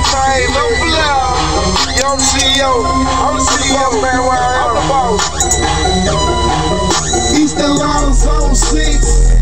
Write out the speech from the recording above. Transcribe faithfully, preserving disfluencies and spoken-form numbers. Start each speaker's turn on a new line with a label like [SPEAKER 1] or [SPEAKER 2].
[SPEAKER 1] fame, no flare. Yo, C E O, I'm the C E O, man, where I am. I'm the boss.
[SPEAKER 2] Eastern Line Zone six.